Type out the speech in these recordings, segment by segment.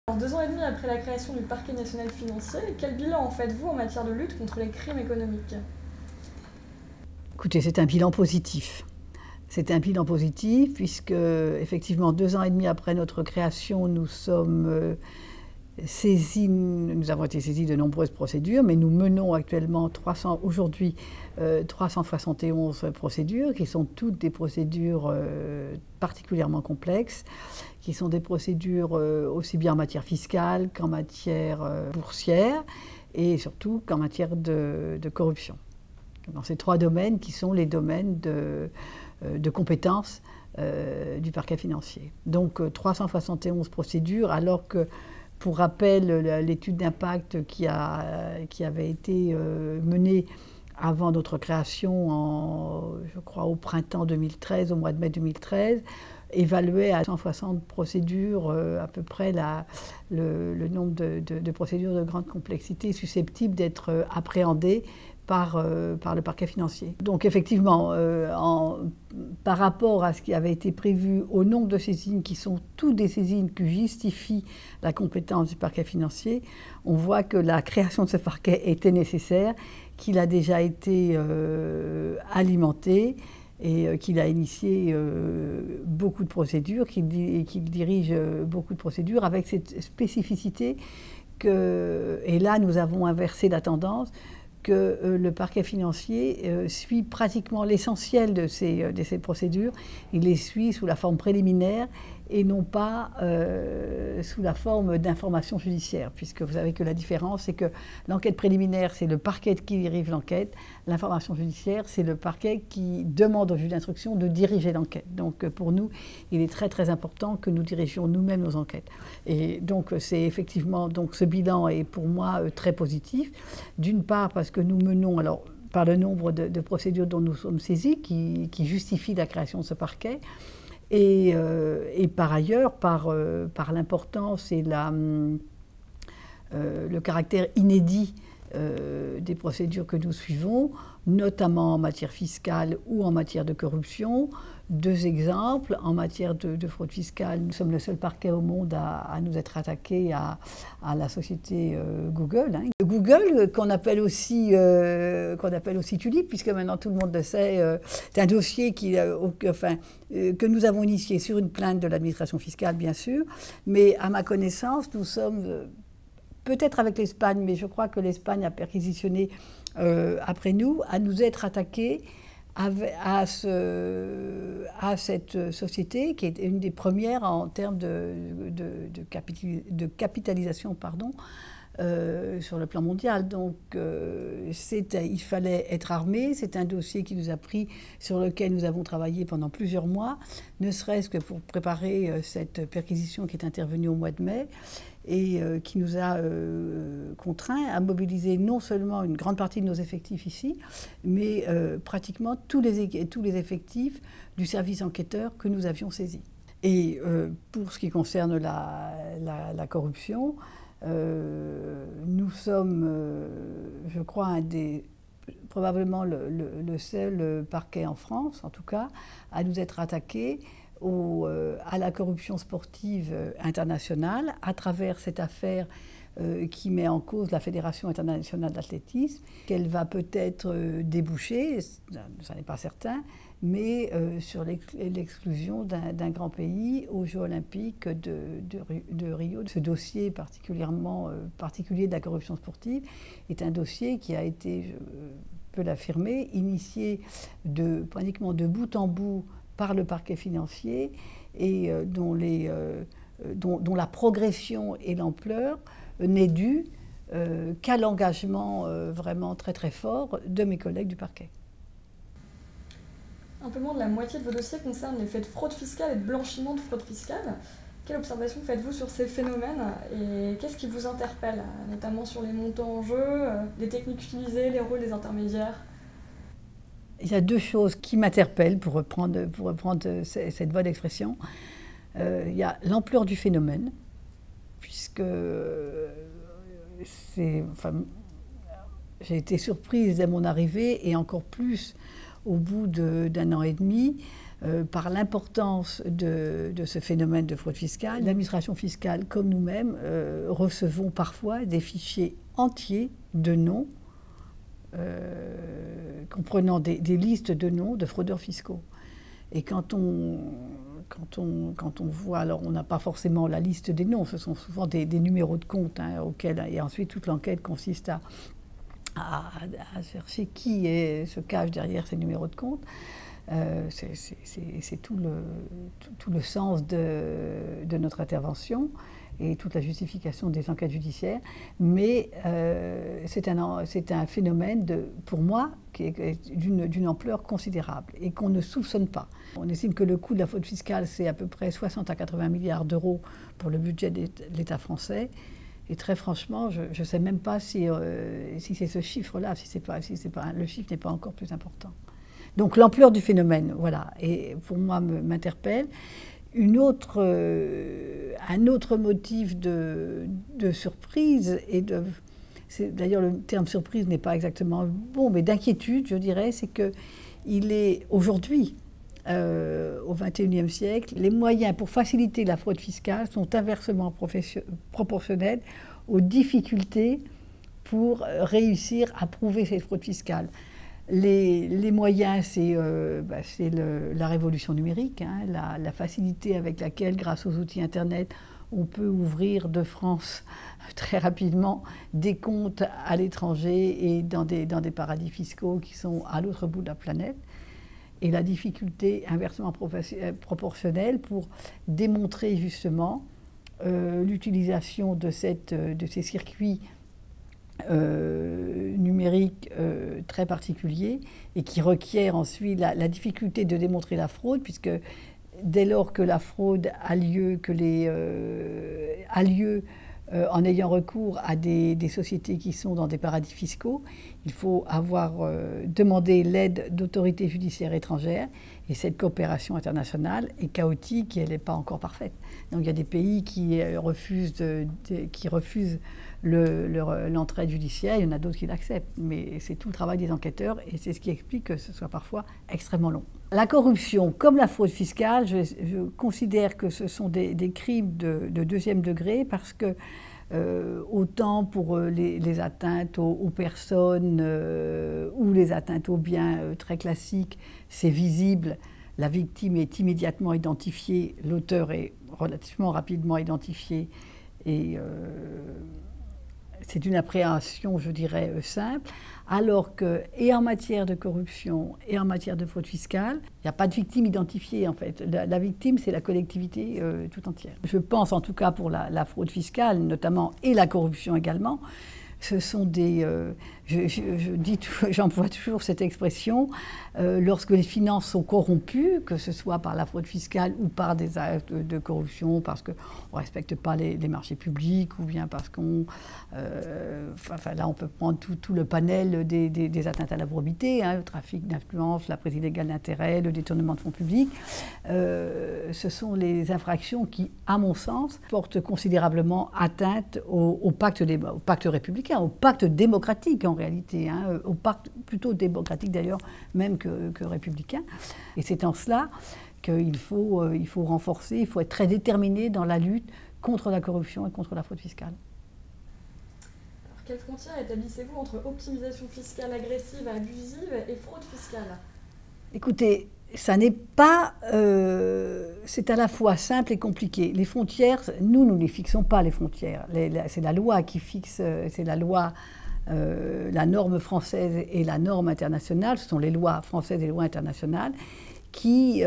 Alors, 2 ans et demi après la création du parquet national financier, quel bilan en faites-vous en matière de lutte contre les crimes économiques? Écoutez, c'est un bilan positif. C'est un bilan positif puisque, effectivement, 2 ans et demi après notre création, nous avons été saisis de nombreuses procédures, mais nous menons actuellement aujourd'hui 371 procédures, qui sont toutes des procédures particulièrement complexes, qui sont des procédures aussi bien en matière fiscale qu'en matière boursière, et surtout qu'en matière de corruption. Dans ces 3 domaines qui sont les domaines de compétences du parquet financier. Donc 371 procédures, alors que, pour rappel, l'étude d'impact qui avait été menée avant notre création, je crois au printemps 2013, au mois de mai 2013, évaluait à 160 procédures à peu près le nombre de procédures de grande complexité susceptibles d'être appréhendées par le parquet financier. Donc effectivement, par rapport à ce qui avait été prévu au nombre de saisines, qui sont toutes des saisines qui justifient la compétence du parquet financier, on voit que la création de ce parquet était nécessaire, qu'il a déjà été alimenté et qu'il a initié beaucoup de procédures, qu'il dirige beaucoup de procédures avec cette spécificité et là nous avons inversé la tendance, que le parquet financier suit pratiquement l'essentiel de ces procédures. Il les suit sous la forme préliminaire et non pas sous la forme d'information judiciaire, puisque vous savez que la différence, c'est que l'enquête préliminaire, c'est le parquet qui dirige l'enquête. L'information judiciaire, c'est le parquet qui demande au juge d'instruction de diriger l'enquête. Donc pour nous, il est très très important que nous dirigions nous-mêmes nos enquêtes. Et donc c'est effectivement, donc ce bilan est pour moi très positif. D'une part parce que nous menons, alors par le nombre de procédures dont nous sommes saisis, qui justifient la création de ce parquet, et par ailleurs, par l'importance et le caractère inédit des procédures que nous suivons, notamment en matière fiscale ou en matière de corruption. 2 exemples, en matière de fraude fiscale, nous sommes le seul parquet au monde à nous être attaqué à la société Google. Google, qu'on appelle aussi Tulip, puisque maintenant tout le monde le sait, c'est un dossier que nous avons initié sur une plainte de l'administration fiscale, bien sûr, mais à ma connaissance, nous sommes, peut-être avec l'Espagne, mais je crois que l'Espagne a perquisitionné après nous, à nous être attaqués à cette société qui est une des premières en termes de capitalisation, sur le plan mondial. Donc il fallait être armé. C'est un dossier qui nous a pris, sur lequel nous avons travaillé pendant plusieurs mois, ne serait-ce que pour préparer cette perquisition qui est intervenue au mois de mai, et qui nous a contraints à mobiliser non seulement une grande partie de nos effectifs ici, mais pratiquement tous les effectifs du service enquêteur que nous avions saisi. Et pour ce qui concerne la corruption, nous sommes, je crois, probablement le seul parquet en France, en tout cas, à nous être attaqués à la corruption sportive internationale à travers cette affaire qui met en cause la Fédération internationale d'athlétisme, qu'elle va peut-être déboucher, ça n'est pas certain, mais sur l'exclusion d'un grand pays aux Jeux olympiques de Rio. Ce dossier particulier de la corruption sportive est un dossier qui a été, je peux l'affirmer, initié pratiquement de bout en bout par le parquet financier et dont la progression et l'ampleur n'est due qu'à l'engagement vraiment très très fort de mes collègues du parquet. Un peu moins de la moitié de vos dossiers concernent les faits de fraude fiscale et de blanchiment de fraude fiscale. Quelle observation faites-vous sur ces phénomènes et qu'est-ce qui vous interpelle, notamment sur les montants en jeu, les techniques utilisées, les rôles des intermédiaires? Il y a 2 choses qui m'interpellent, pour reprendre cette bonne expression. Il y a l'ampleur du phénomène, puisque j'ai été surprise dès mon arrivée, et encore plus au bout d'1 an et demi, par l'importance de ce phénomène de fraude fiscale. L'administration fiscale, comme nous-mêmes, recevons parfois des fichiers entiers de noms, comprenant des listes de noms de fraudeurs fiscaux. Et quand on voit, alors on n'a pas forcément la liste des noms, ce sont souvent des numéros de compte, hein, et ensuite toute l'enquête consiste à chercher qui se cache derrière ces numéros de compte. C'est tout le sens de notre intervention et toute la justification des enquêtes judiciaires. Mais c'est un phénomène, pour moi, qui est d'une ampleur considérable et qu'on ne soupçonne pas. On estime que le coût de la fraude fiscale, c'est à peu près 60 à 80 milliards d'euros pour le budget de l'État français. Et très franchement, je ne sais même pas si c'est ce chiffre-là, le chiffre n'est pas encore plus important. Donc l'ampleur du phénomène, voilà, et pour moi m'interpelle. Un autre motif de surprise, d'ailleurs le terme surprise n'est pas exactement bon, mais d'inquiétude, je dirais, c'est qu'il est aujourd'hui, au XXIe siècle, les moyens pour faciliter la fraude fiscale sont inversement proportionnels aux difficultés pour réussir à prouver cette fraude fiscale. Les moyens, c'est la révolution numérique, hein, la facilité avec laquelle, grâce aux outils Internet, on peut ouvrir de France très rapidement des comptes à l'étranger et dans des paradis fiscaux qui sont à l'autre bout de la planète. Et la difficulté inversement proportionnelle pour démontrer justement l'utilisation de ces circuits numériques très particuliers et qui requiert ensuite la difficulté de démontrer la fraude, puisque dès lors que la fraude a lieu, en ayant recours à des sociétés qui sont dans des paradis fiscaux, il faut avoir demandé l'aide d'autorités judiciaires étrangères, et cette coopération internationale est chaotique et elle n'est pas encore parfaite. Donc il y a des pays qui refusent l'entraide judiciaire, il y en a d'autres qui l'acceptent, mais c'est tout le travail des enquêteurs et c'est ce qui explique que ce soit parfois extrêmement long. La corruption, comme la fraude fiscale, je considère que ce sont des crimes de deuxième degré parce que autant pour les atteintes aux personnes ou les atteintes aux biens très classiques, c'est visible, la victime est immédiatement identifiée, l'auteur est relativement rapidement identifié et c'est une appréhension, je dirais, simple, alors que, et en matière de corruption et en matière de fraude fiscale, il n'y a pas de victime identifiée, en fait. La victime, c'est la collectivité tout entière. Je pense, en tout cas, pour la fraude fiscale, notamment, et la corruption également, ce sont des... j'emploie toujours cette expression, lorsque les finances sont corrompues, que ce soit par la fraude fiscale ou par des actes de corruption, parce qu'on ne respecte pas les marchés publics, ou bien parce qu'on... là, on peut prendre tout le panel des atteintes à la probité, hein, le trafic d'influence, la prise illégale d'intérêt, le détournement de fonds publics. Ce sont les infractions qui, à mon sens, portent considérablement atteinte au pacte républicain, au pacte démocratique en réalité, hein, au pacte plutôt démocratique d'ailleurs, même que républicain. Et c'est en cela qu'il faut renforcer, il faut être très déterminé dans la lutte contre la corruption et contre la fraude fiscale. Alors, quelle frontière établissez-vous entre optimisation fiscale agressive, abusive et fraude fiscale? Écoutez, ça n'est pas... c'est à la fois simple et compliqué. Les frontières, nous ne les fixons pas, les frontières. C'est la loi qui fixe, c'est la loi, la norme française et la norme internationale, ce sont les lois françaises et les lois internationales qui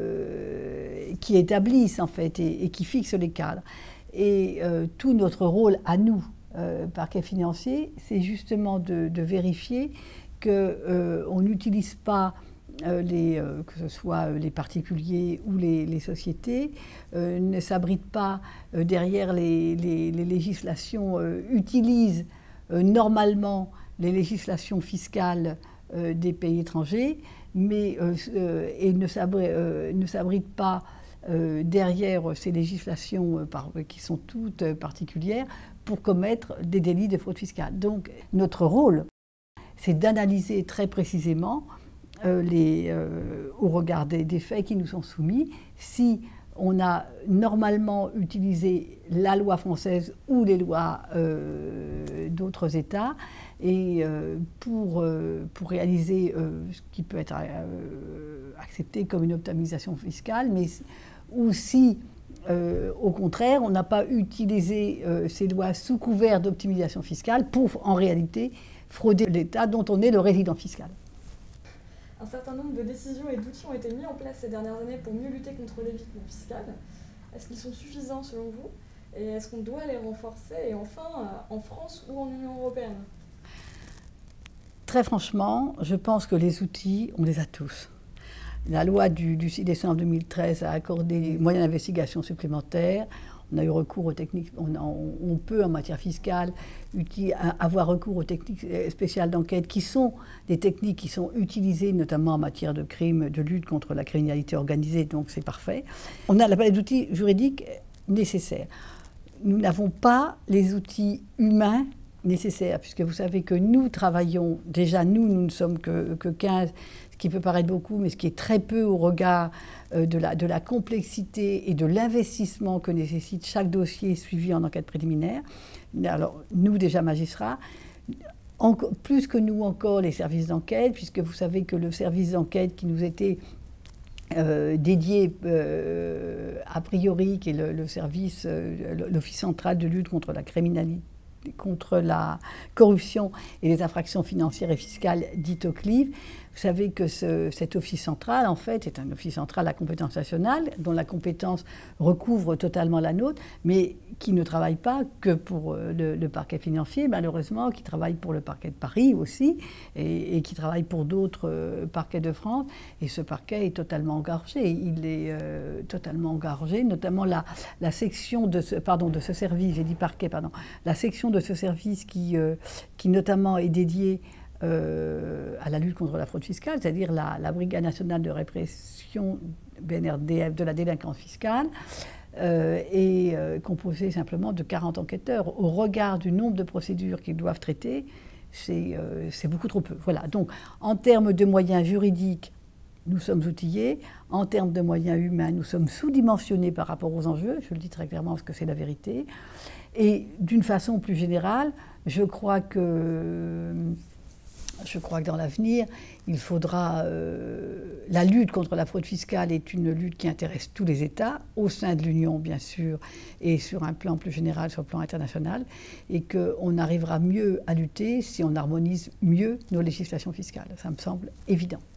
établissent en fait et qui fixent les cadres. Et tout notre rôle à nous, parquet financier, c'est justement de vérifier qu'on n'utilise pas que ce soit les particuliers ou les sociétés, ne s'abritent pas derrière les législations, utilisent normalement les législations fiscales des pays étrangers, mais et ne s'abritent pas derrière ces législations qui sont toutes particulières pour commettre des délits de fraude fiscale. Donc notre rôle, c'est d'analyser très précisément au regard des faits qui nous sont soumis, si on a normalement utilisé la loi française ou les lois d'autres États et pour réaliser ce qui peut être accepté comme une optimisation fiscale, mais ou si au contraire on n'a pas utilisé ces lois sous couvert d'optimisation fiscale pour en réalité frauder l'État dont on est le résident fiscal. Un certain nombre de décisions et d'outils ont été mis en place ces dernières années pour mieux lutter contre l'évitement fiscal. Est-ce qu'ils sont suffisants selon vous? Et est-ce qu'on doit les renforcer? Et enfin, en France ou en Union européenne? Très franchement, je pense que les outils, on les a tous. La loi du 6 décembre 2013 a accordé des moyens d'investigation supplémentaires. On a eu recours aux techniques, on peut en matière fiscale avoir recours aux techniques spéciales d'enquête qui sont des techniques qui sont utilisées notamment en matière de crimes, de lutte contre la criminalité organisée, donc c'est parfait. On a la palette d'outils juridiques nécessaires. Nous n'avons pas les outils humains nécessaires, puisque vous savez que nous travaillons, déjà nous ne sommes que 15, ce qui peut paraître beaucoup, mais ce qui est très peu au regard de la complexité et de l'investissement que nécessite chaque dossier suivi en enquête préliminaire. Alors, nous, déjà magistrats, plus que nous encore, les services d'enquête, puisque vous savez que le service d'enquête qui nous était dédié a priori, qui est le service, l'Office central de lutte contre la criminalité, contre la corruption et les infractions financières et fiscales, dites OCLIV. Vous savez que cet office central, en fait, est un office central à compétence nationale, dont la compétence recouvre totalement la nôtre, mais qui ne travaille pas que pour le parquet financier, malheureusement, qui travaille pour le parquet de Paris aussi, et qui travaille pour d'autres parquets de France. Et ce parquet est totalement engorgé. Il est totalement engorgé, notamment la section de ce service, j'ai dit parquet, pardon, la section de ce service qui notamment est dédiée à la lutte contre la fraude fiscale, c'est-à-dire la Brigade nationale de répression BNRDF de la délinquance fiscale, est composée simplement de 40 enquêteurs. Au regard du nombre de procédures qu'ils doivent traiter, c'est beaucoup trop peu. Voilà. Donc, en termes de moyens juridiques, nous sommes outillés. En termes de moyens humains, nous sommes sous-dimensionnés par rapport aux enjeux. Je le dis très clairement parce que c'est la vérité. Et d'une façon plus générale, je crois que dans l'avenir, il faudra... la lutte contre la fraude fiscale est une lutte qui intéresse tous les États, au sein de l'Union bien sûr, et sur un plan plus général, sur le plan international, et qu'on arrivera mieux à lutter si on harmonise mieux nos législations fiscales. Ça me semble évident.